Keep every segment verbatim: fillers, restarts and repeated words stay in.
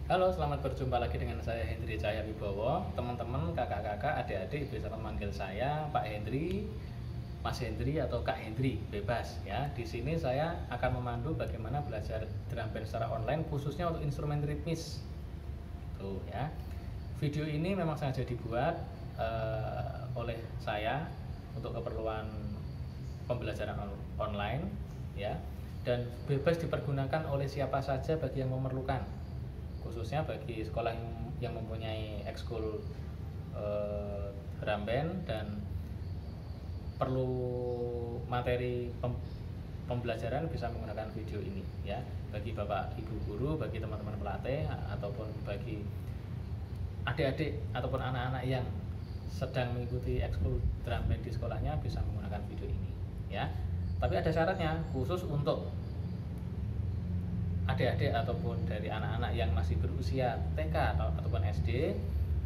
Halo, selamat berjumpa lagi dengan saya Hendri Cahya Wibowo. Teman-teman, kakak-kakak, adik-adik bisa memanggil saya Pak Hendri, Mas Hendri atau Kak Hendri, bebas ya. Di sini saya akan memandu bagaimana belajar drum band secara online khususnya untuk instrumen ritmis. Tuh ya. Video ini memang sengaja dibuat uh, oleh saya untuk keperluan pembelajaran on- online ya, dan bebas dipergunakan oleh siapa saja bagi yang memerlukan, khususnya bagi sekolah yang, yang mempunyai ekskul eh, drum band dan perlu materi pem, pembelajaran bisa menggunakan video ini ya, bagi bapak ibu guru, bagi teman-teman pelatih, ataupun bagi adik-adik ataupun anak-anak yang sedang mengikuti ekskul drum band di sekolahnya bisa menggunakan video ini ya. Tapi ada syaratnya khusus untuk adik-adik ataupun dari anak-anak yang masih berusia T K atau, ataupun S D,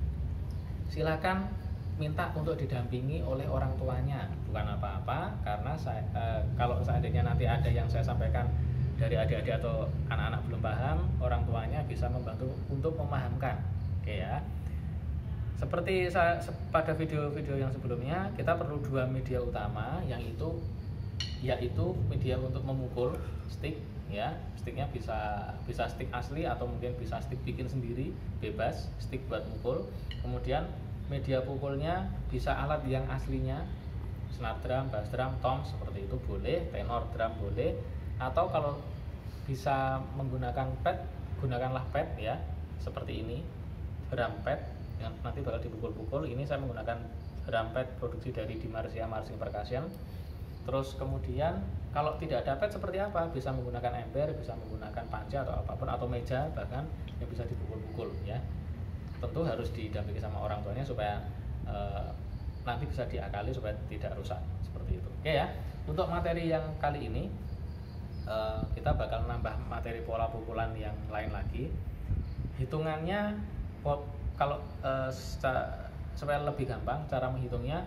silakan minta untuk didampingi oleh orang tuanya. Bukan apa-apa, karena saya, eh, kalau seandainya nanti ada yang saya sampaikan dari adik-adik atau anak-anak belum paham, orang tuanya bisa membantu untuk memahamkan. Oke ya. Seperti saya, pada video-video yang sebelumnya, kita perlu dua media utama, yang itu yaitu media untuk memukul stick ya. Sticknya bisa bisa stick asli atau mungkin bisa stick bikin sendiri, bebas, stick buat mukul. Kemudian media pukulnya bisa alat yang aslinya, snare drum, bass drum, tom seperti itu boleh, tenor drum boleh, atau kalau bisa menggunakan pad, gunakanlah pad ya, seperti ini, drum pad yang nanti bakal dipukul-pukul. Ini saya menggunakan drum pad produksi dari Dimarsia Marching Percussion. Terus kemudian kalau tidak ada pad seperti apa? Bisa menggunakan ember, bisa menggunakan panca atau apapun, atau meja bahkan yang bisa dipukul-pukul ya. Tentu harus didampingi sama orang tuanya supaya e, nanti bisa diakali supaya tidak rusak seperti itu. Oke ya. Untuk materi yang kali ini e, kita bakal nambah materi pola pukulan yang lain lagi. Hitungannya kalau e, supaya lebih gampang cara menghitungnya,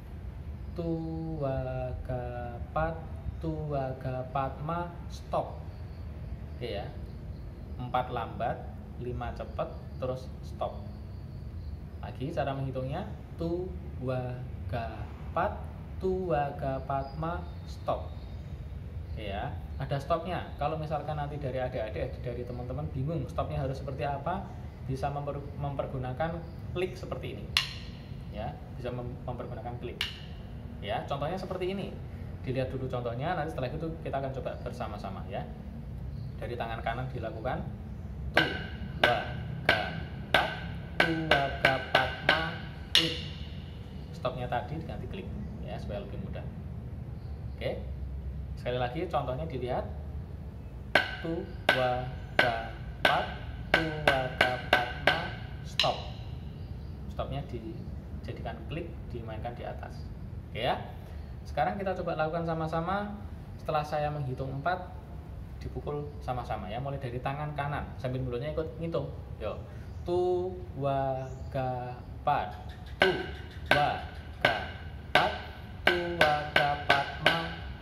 tua gapat tua gapatma stop. Oke ya, empat lambat, lima cepat, terus stop. Lagi cara menghitungnya, tua gapat tua gapatma stop. Oke ya, ada stopnya. Kalau misalkan nanti dari adik-adik, dari teman-teman bingung stopnya harus seperti apa, bisa memper, mempergunakan klik seperti ini ya, bisa mem, mempergunakan klik ya. Contohnya seperti ini, dilihat dulu contohnya, nanti setelah itu kita akan coba bersama-sama ya. Dari tangan kanan dilakukan tu wa ga pat tu wa ga pat ma klik. Stopnya tadi diganti klik ya, supaya lebih mudah. Oke, sekali lagi contohnya dilihat, tu wa ga pat tu wa ga pat ma stop. Stopnya dijadikan klik, dimainkan di atas. Oke ya. Sekarang kita coba lakukan sama-sama. Setelah saya menghitung empat, dipukul sama-sama ya. Mulai dari tangan kanan, sambil mulutnya ikut ngitung. Yo. Tu wa ga pat. Tu wa ga pat. Tu wa ga pat ma.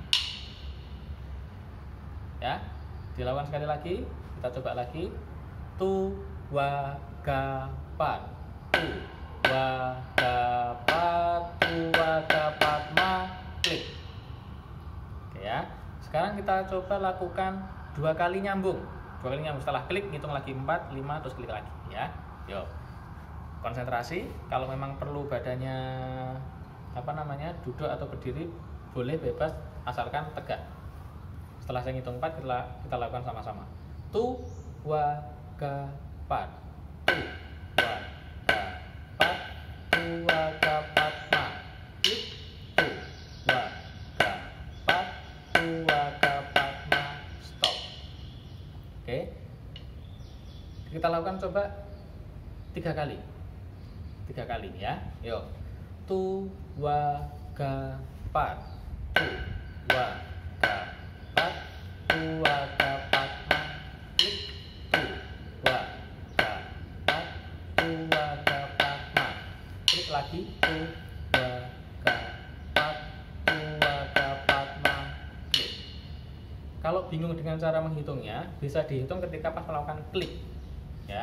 Ya. Dilakukan sekali lagi. Kita coba lagi. Tu wa ga pat. Tu wa ga pat. Tu wa ga pat ma. Klik. Oke ya. Sekarang kita coba lakukan dua kali nyambung. Dua kali nyambung, setelah klik hitung lagi empat, lima, terus klik lagi ya. Yuk. Konsentrasi. Kalau memang perlu badannya apa namanya? Duduk atau berdiri boleh, bebas asalkan tegak. Setelah saya hitung empat, kita, kita lakukan sama-sama. Tu wa ga pat. Tu wa ga pat. Tu wa ga pat ma. Klik. Oke, kita lakukan coba tiga kali, tiga kali ya. Yuk, tu wa ga pat, tu wa ga pat, tu wa ga pat ma, klik, tu wa ga pat, tu wa ga pat ma, klik lagi, tu wa ga pat, tu wa ga pat ma, klik. Kalau bingung dengan cara menghitungnya, bisa dihitung ketika pas melakukan klik ya.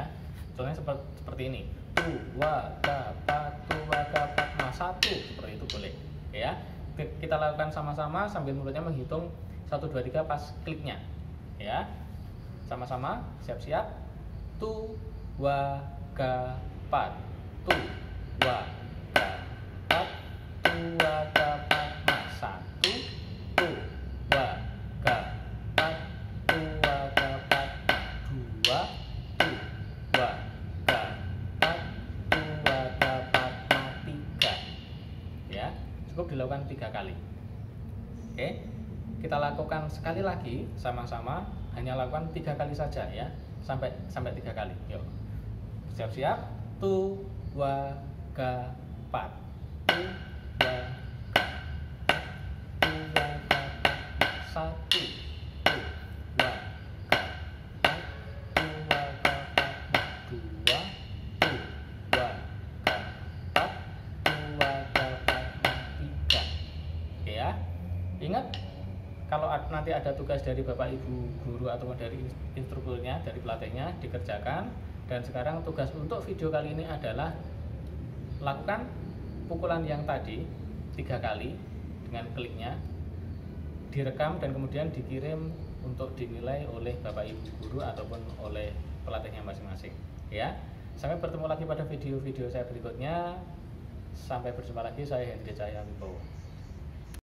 Contohnya seperti, seperti ini. Tu, wa, ka, pa, tu, wa, ka, pa, ma, satu. Seperti itu boleh. Ya. Kita lakukan sama-sama sambil mulutnya menghitung satu, dua, tiga pas kliknya. Ya. Sama-sama, siap-siap. Tu, wa, ka, pa, tu, wa, ka, pa, tu, wa, ka, pa, ma, satu. Tu, wa, ka, pa, tu, wa, ka, pa, ma, dua. Tu, wa, ka, pa, tu, wa, ka, pa, ma, tiga. Ya, cukup dilakukan tiga kali. Oke, kita lakukan sekali lagi sama-sama, hanya lakukan tiga kali saja ya, sampai sampai tiga kali. Yuk, siap-siap. Tu, wa, ka, pa, tu, wa, ka, tu, wa, ka, pa, ma, satu. Tu, wa, ka, pa, tu, wa, ka, pa, ma, dua. Tu, wa, ka, pa, tu, wa, ka, pa, ma, tiga. Oke ya. Ingat, kalau nanti ada tugas dari Bapak Ibu guru ataupun dari instrukturnya, dari pelatihnya, dikerjakan. Dan sekarang tugas untuk video kali ini adalah lakukan pukulan yang tadi tiga kali dengan kliknya, direkam dan kemudian dikirim untuk dinilai oleh Bapak Ibu guru ataupun oleh pelatihnya masing-masing. Ya, sampai bertemu lagi pada video-video saya berikutnya. Sampai berjumpa lagi, saya Hendri Cahya Wibowo.